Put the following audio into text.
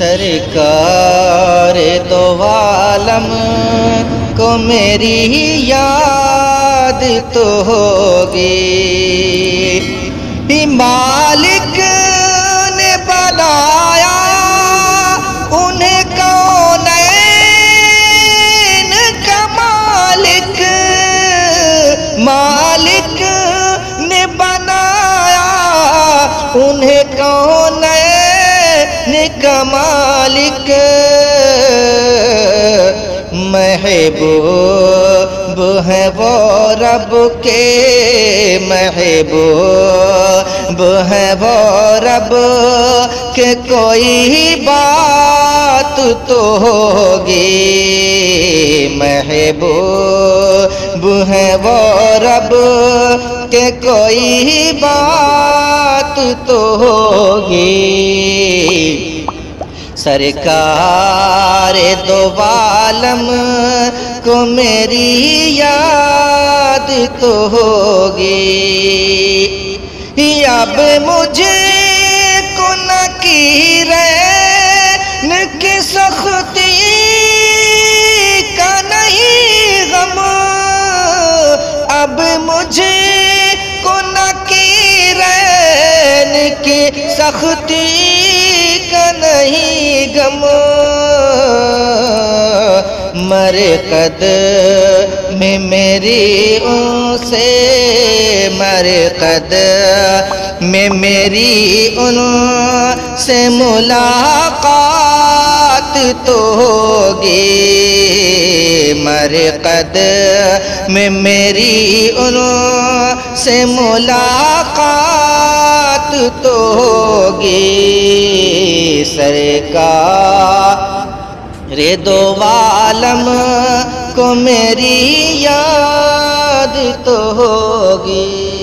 سرکار دو عالم کو میری یاد تو ہوگی، مالک نے بنایا انہیں کونین کا مالک، مالک نے بنایا انہیں کونین کا مالک، محبوب ہے وہ رب کے، محبوب ہے وہ رب کہ کوئی بات تو ہوگی، محبوب ہے وہ رب کہ کوئی بات تو ہوگی۔ سرکار دو عالم کو میری یاد تو ہوگی، اب مجھے کو نکیرین کی سختی کا نہیں غم، اب مجھے کو نکیرین کی سختی کا نہیں غم، مرقد میں میری ان سے، مرقد میں میری ان سے ملاقات تو ہوگی، مرقد میں میری ان سے ملاقات تو ہوگی۔ سرکار دو عالم کو میری یاد تو ہوگی۔